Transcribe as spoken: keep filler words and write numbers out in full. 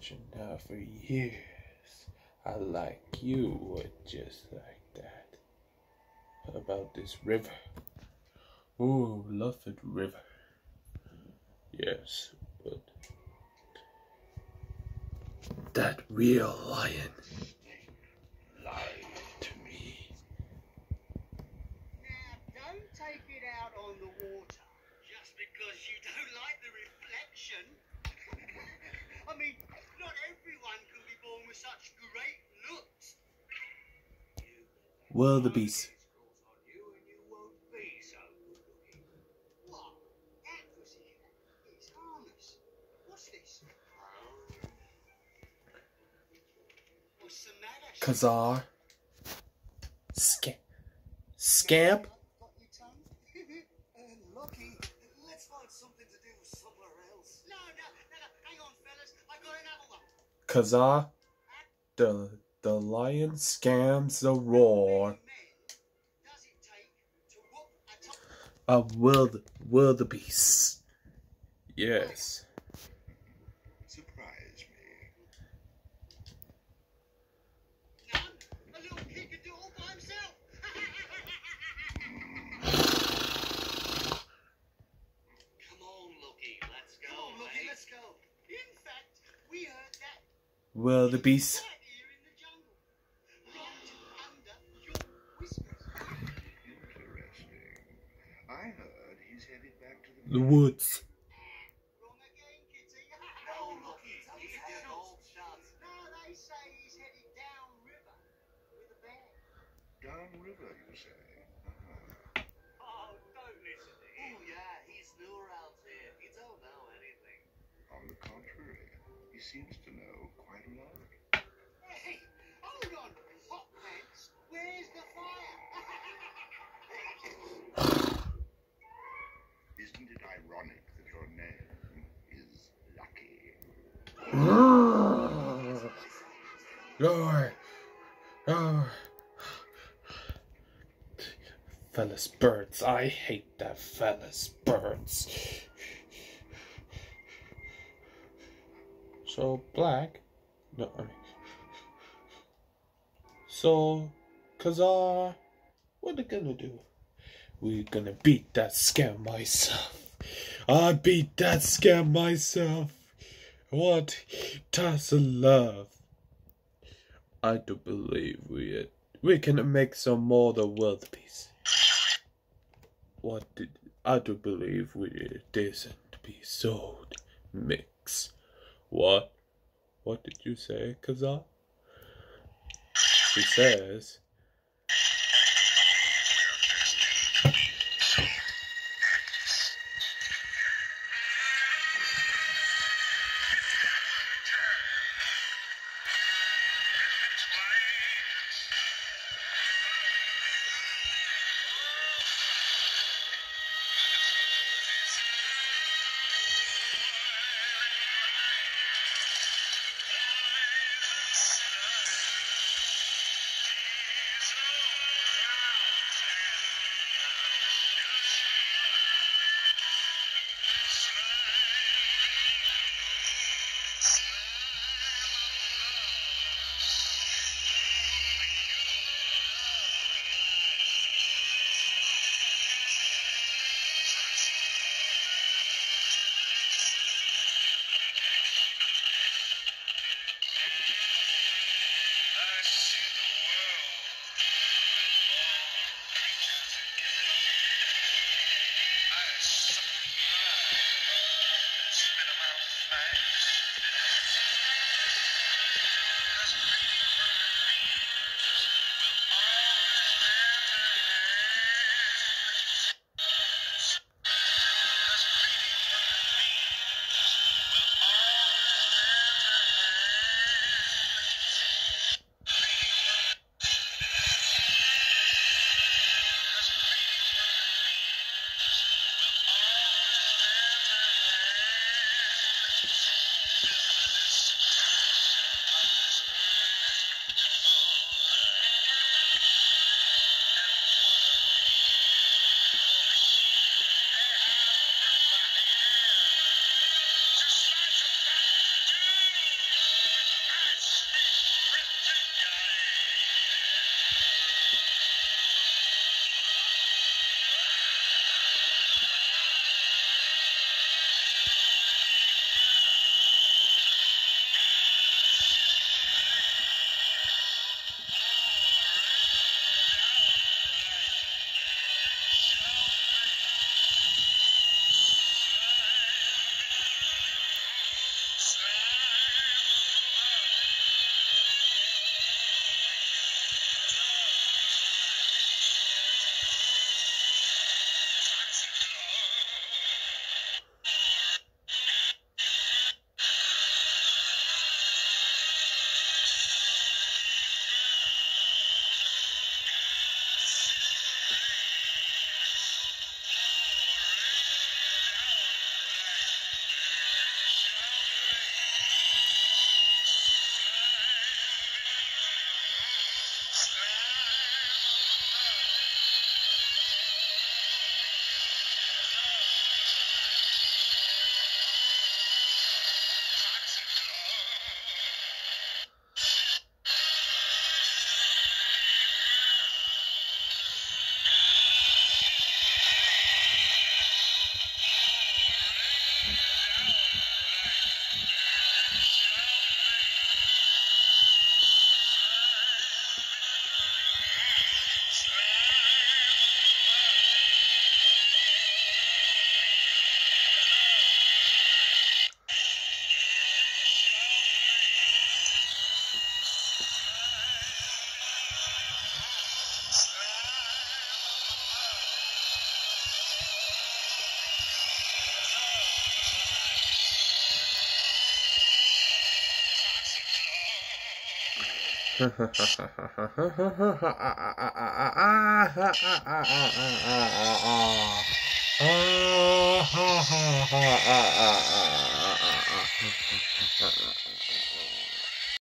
watching now for years. I like you were just like that. How about this river? Oh, love it, river. Yes, but that real lion lied to me. Now, don't take it out on the water just because you don't like the reflection. I mean, not everyone can be born with such great looks. Wildebeest. What? That pussycat? It's harmless. What's this? What's the matter? Kazar. Scamp. Scamp. Got your tongue? uh, Lucky. Let's find something to do somewhere else. No, no, no, no. Hang on, fellas. I got another one. Kazar. The the lion scams the roar. Does it take to whoop a A wild wildebeest. Yes. Surprise me. None? A little kid can do it all by himself. Come on, Lucky, let's go. Come on, Lucky, mate. Let's go. In fact, we heard that Wildebeest. right here in the jungle, right under your whiskers. Interesting. I heard he's headed back to The woods. Wrong again, Kitty. No, Lucky, he's doing all shots. No, they say he's headed down river with a bear. downriver, you say? Uh-huh. Oh, don't listen to him. Oh, yeah, he's new around here. He don't know anything. On the contrary, he seems to know quite a lot. Hey, hold on, hot pants. Where's the fire? Isn't it ironic that your name is Lucky? Roar. Roar. Fellas birds. I hate that fellas birds. So black. No, I mean. So Kazar, what they gonna do? We're gonna beat that scam myself. I beat that scam myself. What does love? I do believe we we can make some more the wildebeest. What did I do believe we isn't be sold mix? What? What did you say, Kazar? He says. Ah,